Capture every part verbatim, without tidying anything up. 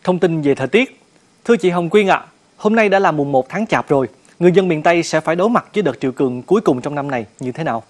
Thông tin về thời tiết. Thưa chị Hồng Quyên ạ, à, hôm nay đã là mùng một tháng Chạp rồi. Người dân miền Tây sẽ phải đối mặt với đợt triều cường cuối cùng trong năm này như thế nào?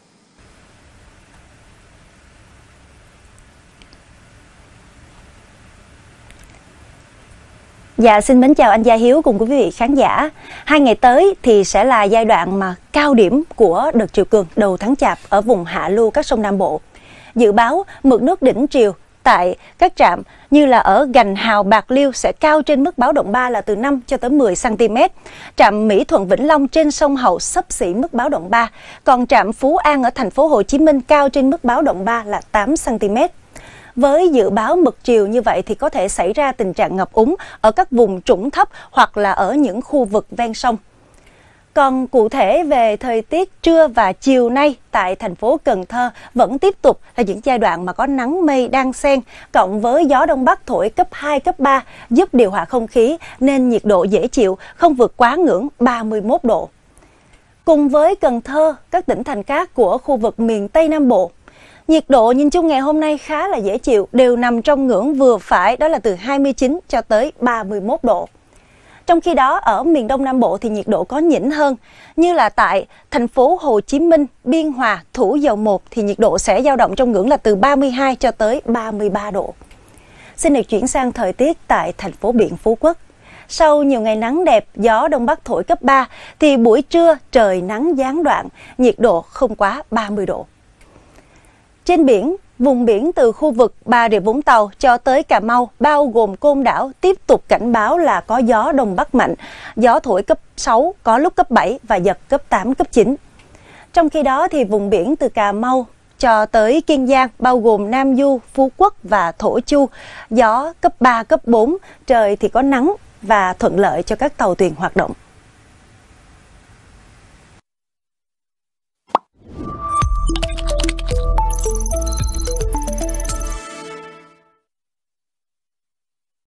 Dạ, xin mến chào anh Gia Hiếu cùng quý vị khán giả. Hai ngày tới thì sẽ là giai đoạn mà cao điểm của đợt triều cường đầu tháng Chạp ở vùng hạ lưu các sông Nam Bộ. Dự báo mực nước đỉnh triều tại các trạm như là ở Gành Hào, Bạc Liêu sẽ cao trên mức báo động ba là từ năm cho tới mười xăng ti mét. Trạm Mỹ Thuận, Vĩnh Long trên sông Hậu xấp xỉ mức báo động ba, còn trạm Phú An ở thành phố Hồ Chí Minh cao trên mức báo động ba là tám xăng ti mét. Với dự báo mực triều như vậy thì có thể xảy ra tình trạng ngập úng ở các vùng trũng thấp hoặc là ở những khu vực ven sông. Còn cụ thể về thời tiết trưa và chiều nay tại thành phố Cần Thơ vẫn tiếp tục là những giai đoạn mà có nắng mây đan xen cộng với gió đông bắc thổi cấp hai, cấp ba giúp điều hòa không khí nên nhiệt độ dễ chịu, không vượt quá ngưỡng ba mươi mốt độ. Cùng với Cần Thơ, các tỉnh thành khác của khu vực miền Tây Nam Bộ, nhiệt độ nhìn chung ngày hôm nay khá là dễ chịu, đều nằm trong ngưỡng vừa phải, đó là từ hai mươi chín cho tới ba mươi mốt độ. Trong khi đó, ở miền Đông Nam Bộ thì nhiệt độ có nhỉnh hơn, như là tại thành phố Hồ Chí Minh, Biên Hòa, Thủ Dầu Một thì nhiệt độ sẽ dao động trong ngưỡng là từ ba mươi hai cho tới ba mươi ba độ. Xin được chuyển sang thời tiết tại thành phố biển Phú Quốc. Sau nhiều ngày nắng đẹp, gió Đông Bắc thổi cấp ba thì buổi trưa trời nắng gián đoạn, nhiệt độ không quá ba mươi độ. Trên biển, vùng biển từ khu vực Bà Rịa Vũng Tàu cho tới Cà Mau, bao gồm Côn Đảo, tiếp tục cảnh báo là có gió Đông Bắc mạnh, gió thổi cấp sáu, có lúc cấp bảy và giật cấp tám, cấp chín. Trong khi đó, thì vùng biển từ Cà Mau cho tới Kiên Giang, bao gồm Nam Du, Phú Quốc và Thổ Chu, gió cấp ba, cấp bốn, trời thì có nắng và thuận lợi cho các tàu thuyền hoạt động.